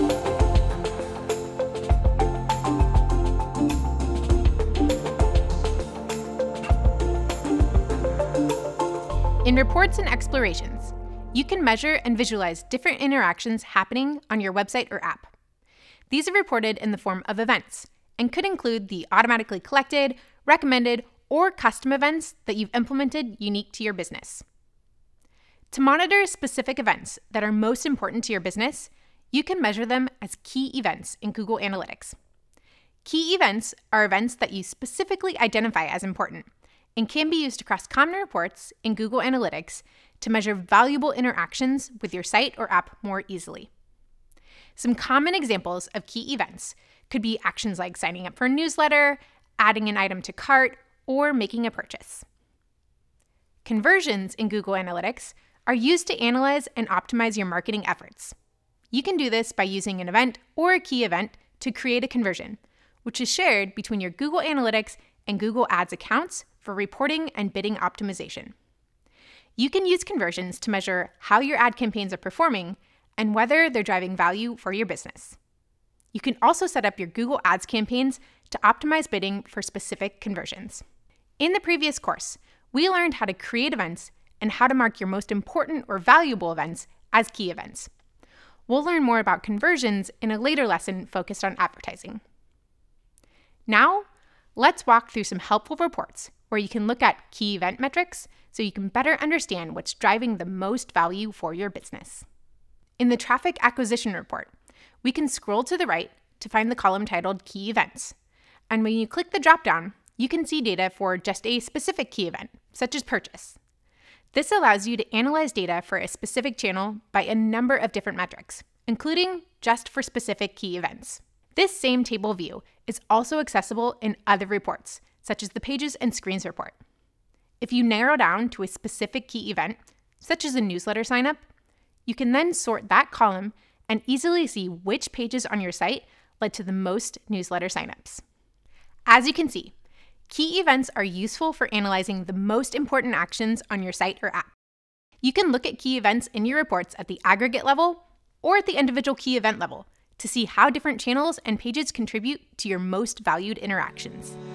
In reports and explorations, you can measure and visualize different interactions happening on your website or app. These are reported in the form of events and could include the automatically collected, recommended, or custom events that you've implemented unique to your business. To monitor specific events that are most important to your business, you can measure them as key events in Google Analytics. Key events are events that you specifically identify as important and can be used across common reports in Google Analytics to measure valuable interactions with your site or app more easily. Some common examples of key events could be actions like signing up for a newsletter, adding an item to cart, or making a purchase. Conversions in Google Analytics are used to analyze and optimize your marketing efforts. You can do this by using an event or a key event to create a conversion, which is shared between your Google Analytics and Google Ads accounts for reporting and bidding optimization. You can use conversions to measure how your ad campaigns are performing and whether they're driving value for your business. You can also set up your Google Ads campaigns to optimize bidding for specific conversions. In the previous course, we learned how to create events and how to mark your most important or valuable events as key events. We'll learn more about conversions in a later lesson focused on advertising. Now, let's walk through some helpful reports where you can look at key event metrics so you can better understand what's driving the most value for your business. In the Traffic Acquisition Report, we can scroll to the right to find the column titled Key Events. And when you click the dropdown, you can see data for just a specific key event, such as purchase. This allows you to analyze data for a specific channel by a number of different metrics, including just for specific key events. This same table view is also accessible in other reports, such as the Pages and Screens report. If you narrow down to a specific key event, such as a newsletter signup, you can then sort that column and easily see which pages on your site led to the most newsletter signups. As you can see, key events are useful for analyzing the most important actions on your site or app. You can look at key events in your reports at the aggregate level or at the individual key event level to see how different channels and pages contribute to your most valued interactions.